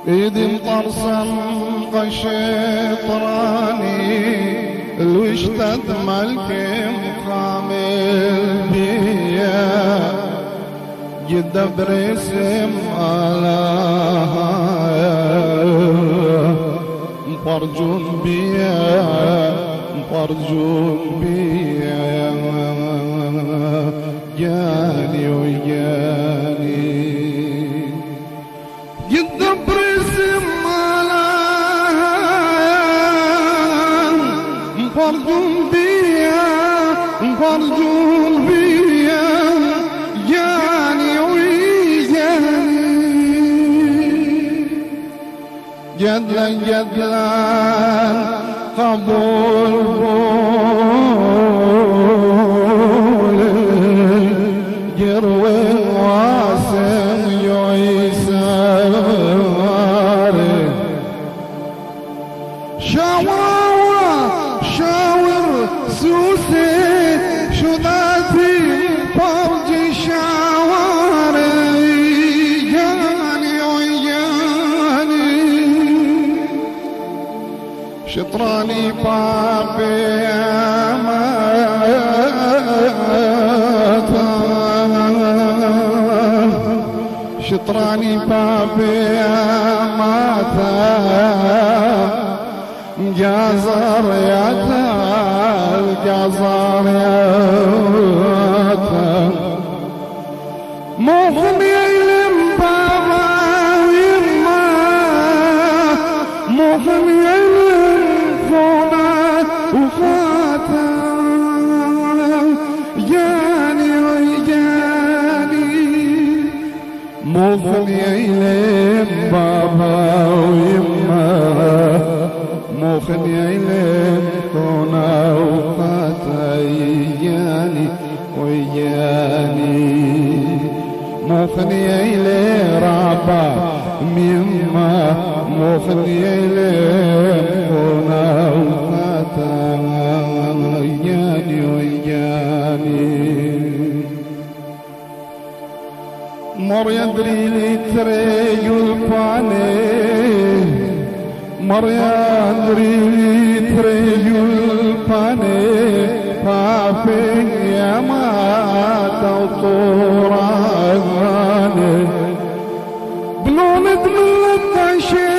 ايدي مطرسم قشطراني الوشتد ملكي مخامل بيا جد برسم آلاها مفرجون بيا مفرجون بيا جاني وياني جد برسم آلاها مفرجون بيا مفرجون بيا جاني وياني جدلا جدلا قبول بولي جروي واسم يعيساري شاور سوسي شداتي فرجي شاوري جاني وياني شطراني بابي ماتا شطراني بابي ماتا جازر يا تال جازر يا تال مغني يلم بابا ويما مغني يلم فونا وفاتا جاني ويجاني مغني يلم بابا ويما مغني يلم فونا وفاتا يجاني ويجاني مغني يلم رابا مما مغني يلم فونا وفاتا يجاني ويجاني مر يدري لي تري الفاني مر يدري لي تري الفاني فافين يا ما توطوراني بلون دملت عشي